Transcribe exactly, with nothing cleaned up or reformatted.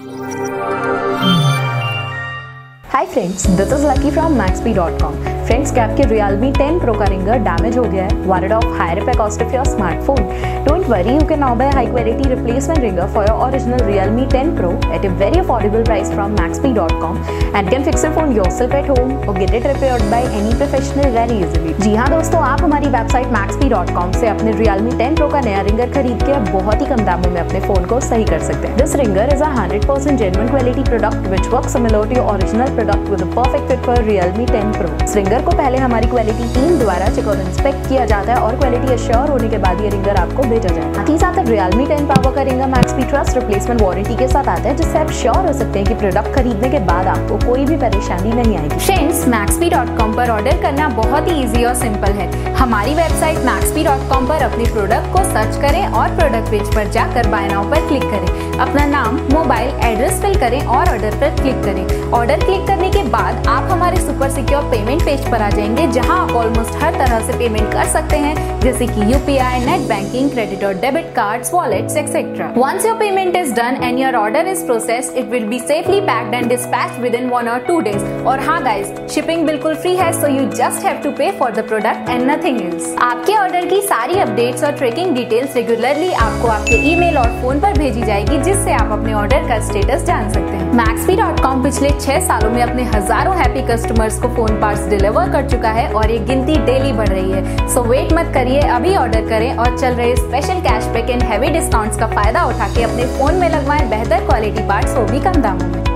Hi friends, this is Lucky from Maxpe dot com. Friends, क्या आपके Realme ten Pro का ringer damage हो गया है? Worried of higher repair cost of your smartphone? Don't worry, you can now buy a high quality replacement ringer for your original Realme ten Pro at a very affordable price from maxpee dot com and can fix your phone yourself at home or get it repaired by any professional very easily। जी हाँ दोस्तों, आप हमारी website maxpee dot com से अपने Realme ten Pro का नया ringer खरीद के बहुत ही कम दामों में अपने फोन को सही कर सकते हैं। This ringer is a one hundred percent genuine quality product which works similar to your original product with a perfect fit for Realme ten Pro। इस रिंगर को पहले हमारी क्वालिटी टीम द्वारा चेक और इंस्पेक्ट किया जाता है और क्वालिटी एश्योर होने के बाद ये रिंगर आपको भेजा जाता है। साथ ही साथ Realme टेन पावर का ringer Maxpe trust replacement warranty के साथ आता है, जिससे आप श्योर हो सकते हैं कि प्रोडक्ट खरीदने के बाद आपको कोई भी परेशानी नहीं आएगी। फ्रेंड्स, मैक्सपी डॉट कॉम पर ऑर्डर करना बहुत ही इजी और सिंपल है। हमारी वेबसाइट मैक्सपी डॉट कॉम पर अपने प्रोडक्ट को सर्च करें और प्रोडक्ट पेज पर जाकर बाय नाउ पर क्लिक करें। अपना नाम, मोबाइल एड्रेस फिल करें और ऑर्डर पर क्लिक करें। ऑर्डर क्लिक करने के बाद आप हमारे सुपर सिक्योर पेमेंट पेज पर आ जाएंगे, जहां आप ऑलमोस्ट हर तरह से पेमेंट कर सकते हैं, जैसे कि यूपीआई, नेट बैंकिंग, क्रेडिट और debit cards, wallets etcetera. Once your payment is done and your order is processed, it will be safely packed and dispatched within one or two days। और हाँ guys, shipping बिल्कुल free है, so you just have to pay for the product and nothing else। आपके order की सारी updates और tracking details regularly आपको आपके ईमेल और फोन पर भेजी जाएगी, जिससे आप अपने ऑर्डर का स्टेटस जान सकते हैं। मैक्सपी डॉट कॉम पिछले छह सालों में अपने हजारों हैप्पी कस्टमर्स को फोन पार्ट्स डिलीवर कर चुका है और ये गिनती डेली बढ़ रही है। सो वेट मत करिए, अभी ऑर्डर करें और चल रहे special cashback and heavy discounts का फायदा उठा के अपने फोन में लगवाएं बेहतर क्वालिटी पार्ट्स, वो भी कम दामों में।